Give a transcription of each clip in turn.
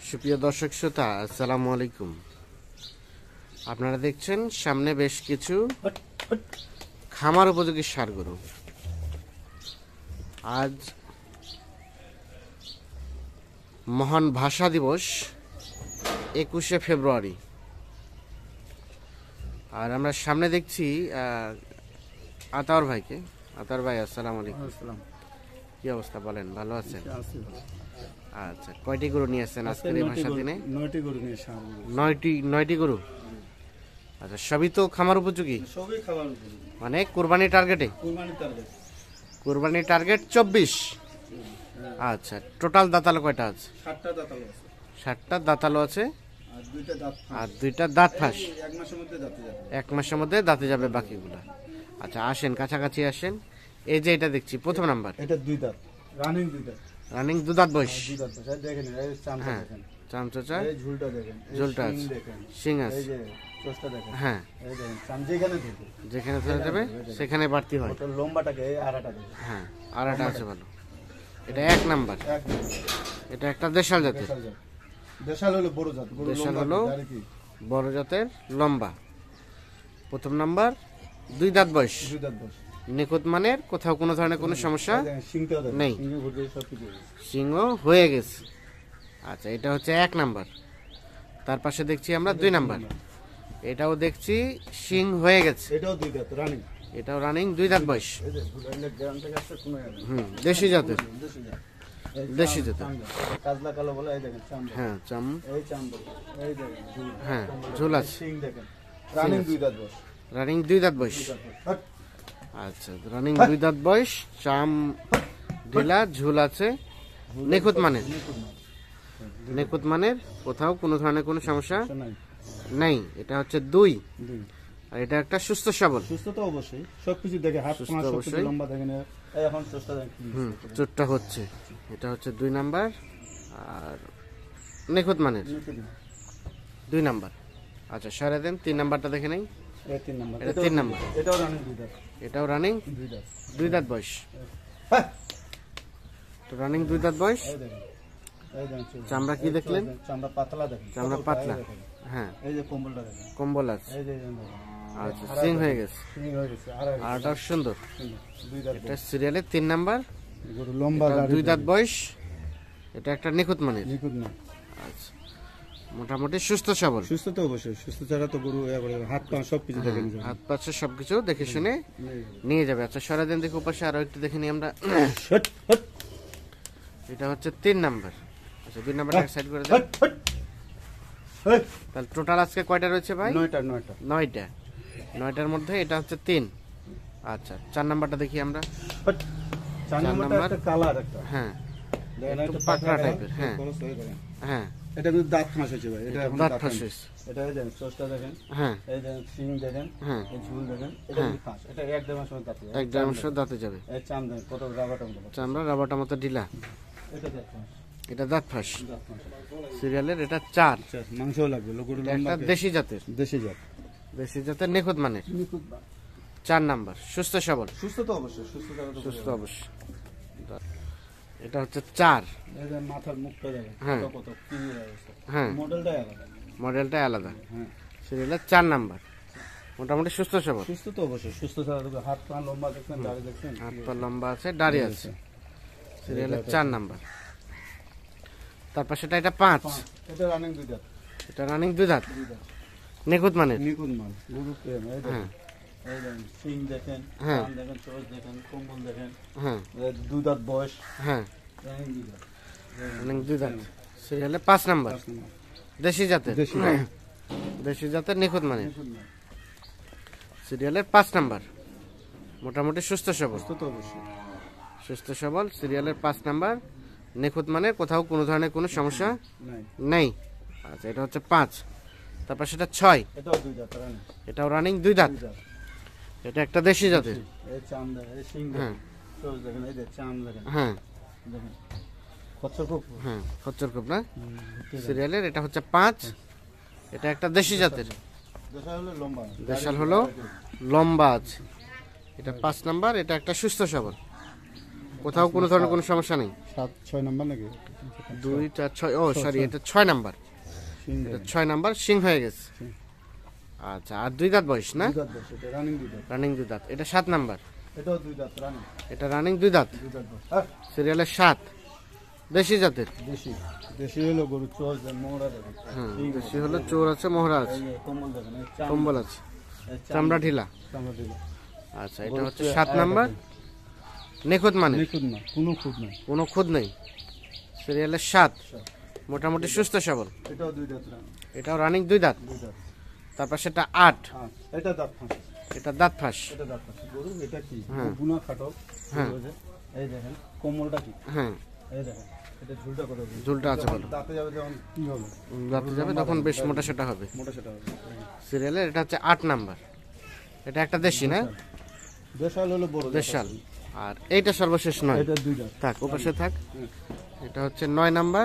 সুপ্রিয় দর্শক শ্রোতা, আসসালামু আলাইকুম। আপনারা দেখছেন সামনে বেশ কিছু খামার উপযোগী ষাঁড় গরু। আজ মহান ভাষা দিবস 21শে ফেব্রুয়ারি, আর আমরা সামনে দেখছি আতাউর ভাইকে। আতাউর ভাই, আসসালামু আলাইকুম। কি অবস্থা বলেন, ভালো আছেন? আচ্ছা, কয়টি গরু নিয়ে আসছেন আজকের এই ভাষা দিনে? 9টি গরু নিয়ে এসেছি। 9টি গরু। আচ্ছা, সবই তো খামার উপযোগী? সবই খাবার উপযোগী, মানে কোরবানি টার্গেটে? কোরবানি টার্গেট 24। আচ্ছা, টোটাল দাঁতালো কয়টা আছে? 7টা দাঁতালো আছে। 7টা দাঁতালো আছে আর 2টা দাঁত ফাঁস। 1 মাসের মধ্যে দাঁতে যাবে। 1 মাসের মধ্যে দাঁতে যাবে বাকিগুলা। আচ্ছা, আসেন কাছাকাছি আসেন। এই যে এটা দেখছি প্রথম নাম্বার, এটা 2 দাঁত, রানিং 2 দাঁত। রানিং 2 দাঁত বয়স। 2 দাঁত বয়স। দেখেন এই চামচা দেখেন, চামচা, এই ঝুলটা দেখেন, ঝুলটা এই আছে, দেখেন, শিং আছে, এই যে চোষটা দেখেন। হ্যাঁ, এই দেখেন চাম যেখানে থাকে, যেখানে ধরে যাবে সেখানে বাড়তি হয়। ওটা লম্বাটাকে এই আড়াটা দেখেন। হ্যাঁ, আড়াটা আছে ভালো। এটা 1 নাম্বার। এক মিনিট। এটা একটা দেশাল জাতের। দেশাল জাত। দেশাল হলো বড় জাত, গরু দেশাল লম্বা হলো আর কি বড় জাতের, লম্বা। প্রথম নাম্বার, 2 দাঁত বয়স, 2 দাঁত বয়স। নিখুঁত মানের, কোথাও কোনো ধরনের কোনো সমস্যা দেখেন সিংটাও দেখেন, নেই। সিংহে ভর্তি সব কিছু আছে। সিংহ হয়ে গেছে। আচ্ছা, এটা হচ্ছে 1 নাম্বার। তার পাশে দেখছি আমরা 2 নাম্বার। এটাও দেখছি সিং হয়ে গেছে। এটাও 2 দাঁত রানিং। এটাও রানিং 2 দাঁত বয়স। এই যে দুলাইলে গ্রাম থেকে আসছে কোনো ইয়ার দেশি জাতের। দেশি জাত। দেশি জাতের। কাজলা কালো বলে, এই দেখেন চাম। হ্যাঁ, চাম। এই চাম দেখেন, এই দেখেন ঝুল। হ্যাঁ, ঝুল আছে। সিং দেখেন, রানিং 2 দাঁত বয়স। রানিং 2 দাঁত বয়স। হট। আচ্ছা, রানিং 2 দাঁত বয়স, চাম ঢিলা, ঝুল আছে, নিখুঁত মানের। নিখুঁত মানের, কোথাও কোনো ধরনের কোনো সমস্যা নাই। নেই। এটা হচ্ছে 2, 2 আর এটা একটা সুস্থ সবল। সুস্থ তো অবশ্যই, সবকিছু দেখে হাত সুস্থ পা সবকিছু অবশ্যই। লম্বা দেখেন। এই এখন চেষ্টা দেখেন, চোটটা হচ্ছে। এটা হচ্ছে 2 নাম্বার আর নিখুঁত মানের 2 নাম্বার। আচ্ছা, সরে দেন। 3 নাম্বারটা দেখে নেই। এই 3 নাম্বার। এটা 3 নাম্বার। এটাও রানিং 2 দাঁত। এটাও রানিং 2 দাঁত। 2 দাঁত বয়স। হ্যাঁ, তো রানিং 2 দাঁত বয়স। এই দেখেন, এই দেখেন চামড়া কি দেখলেন? চামড়া পাতলা দেখেন, চামড়া পাতলা। হ্যাঁ, এই যে কম্বলটা দেখেন, কম্বল আছে। এই যে দেখেন। আচ্ছা, সিং হয়ে গেছে। সিং হয়ে গেছে। আর এটা সুন্দর। 2 দাঁত। এটা সিরিয়ালের 3 নাম্বার। গরু লম্বা, 2 দাঁত বয়স। এটা একটা নিখুঁত মানের। নিখুঁত না। আচ্ছা, মোটামুটি সুস্থ সবল। সুস্থ তো অবশ্যই, সুস্থ ছাড়া তো গরু হাত পা সবকিছু দেখেন। হাত পাচ্ছে সবকিছু দেখে শুনে নিয়ে যাবে। আচ্ছা, সরে দেন দেখো পাশে আরো একটু দেখে নিই আমরা। এটা হচ্ছে 3 নাম্বার। আচ্ছা, 2 নাম্বারটা সাইড করে দেন। তাহলে টোটাল আজকে কয়টা রয়েছে ভাই? 9টা। 9টা। 9টার মধ্যে এটা হচ্ছে 3। আচ্ছা, 4 নাম্বারটা দেখি আমরা। 4 নাম্বারটা একটা কালার একটা। হ্যাঁ, দেখেন একটু একটা পাতলা টাইপের। হ্যাঁ, হ্যাঁ, এটা কিন্তু দাঁত ফাঁস হয়েছে ভাই। এটা দাঁত ফাঁস হয়েছে। এটা এই দেখেন, চোষটা দেখেন, হ্যাঁ, এই দেখেন সিং দেখেন, হ্যাঁ, এই ঝুল দেখেন। এটা কিন্তু ফাঁস। এটা 1-1.5 মাস মধ্যে দাঁত। 1-1.5 মাস দাঁতে যাবে। এই চাম দেখেন কত রাবাটা মতো। চামড়া রাবারটা মতো ঢিলা। এটা দাঁত ফাঁস। এটা দাঁত ফাঁস। দাঁত ফাঁস। সিরিয়ালের এটা 4। আচ্ছা, মাংসও লাগবে। গরু এটা লম্বা একটা দেশি জাতের। দেশি জাত। দেশি জাতের নিখুঁত মানের। নিখুঁত না। 4 নাম্বার, সুস্থ সবল। সুস্থ তো অবশ্যই, সুস্থ ছাড়া তো সুস্থ অবশ্যই। এটা হচ্ছে 4। এই যে মাথার মুখটা দেখেন, হ্যাঁ। কত কি অবস্থা। হ্যাঁ, মডেলটা আলাদা। মডেলটা আলাদা। হ্যাঁ, সিরিয়ালের 4 নাম্বার, মোটামুটি সুস্থ সবল। সুস্থ তো অবশ্যই, সুস্থ ছাড়া তো হাত পা লম্বা দেখছেন, দাড়ি দেখছেন। হাত পা লম্বা আছে, দাড়ি আছে। সিরিয়ালের 4 নাম্বার। তারপর সেটা এটা 5। এটা রানিং 2 দাঁত। এটা রানিং 2 দাঁত, 2 দাঁত। নিখুঁত মানের। নিখুঁত মাল। গরু প্রেম। এই দেখেন, হ্যাঁ, এই দেখেন সিং দেখেন, হ্যাঁ। কান দেখেন, চোষ দেখেন, কম্বল দেখেন। হ্যাঁ, 2 দাঁত বয়স, হ্যাঁ, রানিং 2 দাঁত। রানিং 2 দাঁত। সিরিয়ালের 5 নাম্বার, দেশি জাতের। দেশি জাত। দেশি জাতের নিখুঁত মানের। নিখুঁত মাল। সিরিয়ালের 5 নাম্বার, মোটামুটি সুস্থ সবল। সুস্থ তো অবশ্যই। সুস্থ সবল, সিরিয়ালের 5 নাম্বার, নিখুঁত মানের, কোথাও কোনো ধরনের কোনো সমস্যা নাই। নেই। আচ্ছা, এটা হচ্ছে 5। তারপর সেটা 6। এটাও 2 দাঁত রানিং। এটাও রানিং 2 দাঁত। 2 দাঁত। এটা একটা দেশি জাতের। এই চাম দেখেন, এই সিং হ্যাঁ, দেখেন, চোষ দেখেন, এই যে চাম দেখেন, হ্যাঁ, দেখেন খচ্চর খুব। হ্যাঁ, খচ্চর খুব না। সিরিয়ালের এটা হচ্ছে 5। এটা একটা দেশি জাতের। দেশাল হলো লম্বা। দেশাল হলো লম্বা আছে। এটা 5 নাম্বার। এটা একটা সুস্থ সবল। কোথাও কোনো ধরনের কোনো সমস্যা নেই। 7-6 নাম্বার নাকি? 2 4 6, ও সরি, এটা 6 নাম্বার। এটা 6 নাম্বার সিং হয়ে গেছে। আচ্ছা, আর 2 দাঁত বয়স না? রানিং 2 দাঁত। রানিং 2 দাঁত। এটা 7 নাম্বার। এটাও 2 দাঁত রানিং। এটা রানিং 2 দাঁত। 2 দাঁত। হ্যাঁ, সিরিয়ালে 7, দেশি জাতের। দেশি। দেশি হলো গরু চোর মোহরা দেখেন। হ্যাঁ, দেশি হলো চোর আছে, মোহরা আছে, এই কম্বল দেখেন, এই কম্বল আছে, চামড়া ঢিলা। চামড়া দিল। আচ্ছা, এটা হচ্ছে 7 নাম্বার। নিখুঁত মানে নিখুঁত না, কোনো খুঁত নাই। কোনো খুদ নেই। সিরিয়ালে 7, মোটামুটি সুস্থ সবল। এটাও 2 দাঁত রানিং। এটাও রানিং 2 দাঁত। 2 দাঁত। তারপর সেটা 8, হ্যাঁ, এটা দাঁত ফাঁস। এটা দাঁত ফাঁস। এটা দাঁত ফাঁস। গরু এটা কি? হ্যাঁ। গুনা খাটো। হ্যাঁ। এই দেখেন কোমলটা কি? হ্যাঁ, এই দেখেন এটা ঝুলটা কত? ঝুলটা আছে ভালো। দাঁতে যাবে যখন কি হবে? দাঁতে যাবে তখন বেশ মোটা সেটা হবে। মোটা সেটা হবে। সিরিয়ালের এটা হচ্ছে 8 নাম্বার। এটা একটা দেশি না? দেশাল হলো বড়। দেশাল। আর এইটা সর্বশেষ 9। এটা 2 দাঁত। থাক, ওপাশে থাক। এটা হচ্ছে 9 নাম্বার।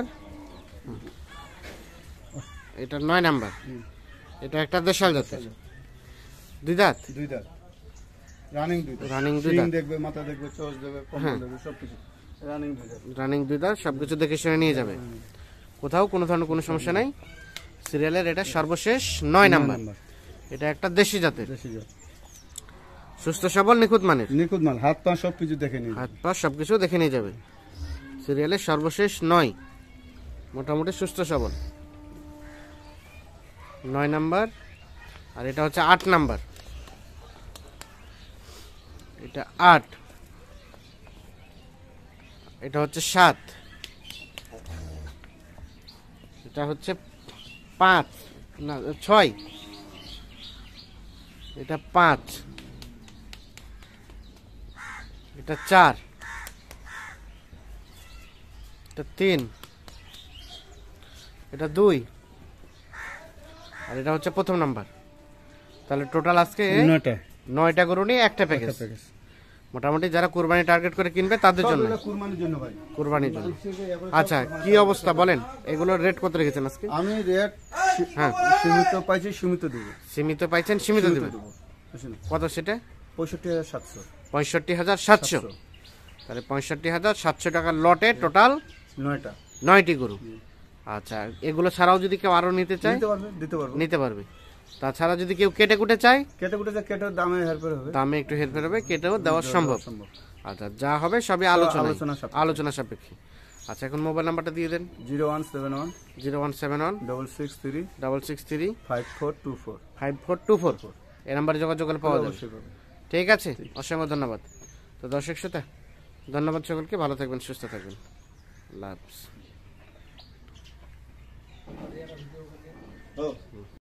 এটা 9 নাম্বার। এটা একটা দেশাল জাতের। 2 দাঁত। 2 দাঁত। রানিং 2 দাঁত। রানিং 2 সিং দাঁত। দেখবে, মাথা দেখবে, চোখ দেখবে, কম্বল দেখবে, সবকিছু। রানিং 2 দাঁত। রানিং 2 দাঁত, সবকিছু দেখে শুনে নিয়ে যাবে। কোথাও কোনো ধরনের কোনো সমস্যা নাই। সিরিয়ালের এটা সর্বশেষ 9 নাম্বার। এটা একটা দেশি জাতের, দেশি জাত। সুস্থ সবল, নিখুঁত মানের। নিখুঁত মাল, হাত পা সবকিছু দেখে নিন। হাত পা সবকিছু দেখে নিয়ে যাবে। সিরিয়ালের সর্বশেষ 9, মোটামুটি সুস্থ সবল। 9 নাম্বার। আর এটা হচ্ছে 8 নাম্বার। এটা 8, এটা হচ্ছে 7, এটা হচ্ছে 5 না 6, এটা 5, এটা 4, এটা 3, এটা 2, আর এটা হচ্ছে প্রথম নাম্বার। তাহলে টোটাল আজকে 9টা গরু নিয়ে একটা প্যাকেজ। মোটামুটি যারা কুরবানি টার্গেট করে কিনবে তাদের জন্য, কুরবানির জন্য ভাই। কুরবানির জন্য। আচ্ছা, কি অবস্থা বলেন? এগুলোর রেট কত রেখেছেন আজকে? আমি রেট হ্যাঁ, সীমিত পাইছি, সীমিত দেব। সীমিত পাইছেন, সীমিত দেবেন। বুঝলেন? কত সেটা? 65,700। 65,700। তাহলে 65,700 টাকার লটে টোটাল 9টা। 9টি গরু। আচ্ছা, এগুলো ছাড়াও যদি কেউ আরো নিতে চায় নিতে পারবে, দিতে পারবো। নিতে পারবে। তাছাড়া যদি কেউ কেটে কুটে চায়, কেটে কুটে যা কেটে দামে হেরফের হবে। দামে একটু হেরফের হবে, কেটেও দেওয়া সম্ভব। আচ্ছা, যা হবে সবই আলোচনা সাপেক্ষে। আচ্ছা, এখন মোবাইল নাম্বারটা দিয়ে দেন। 0171 0171 663 663 5424। 5424। এই নাম্বারে যোগাযোগ করলে পাওয়া যাবে। অবশ্যই পাবে। ঠিক আছে, অসংখ্য ধন্যবাদ। তো দর্শক শ্রোতা, ধন্যবাদ সকলকে। ভালো থাকবেন, সুস্থ থাকবেন। আল্লাহ হাফেজ।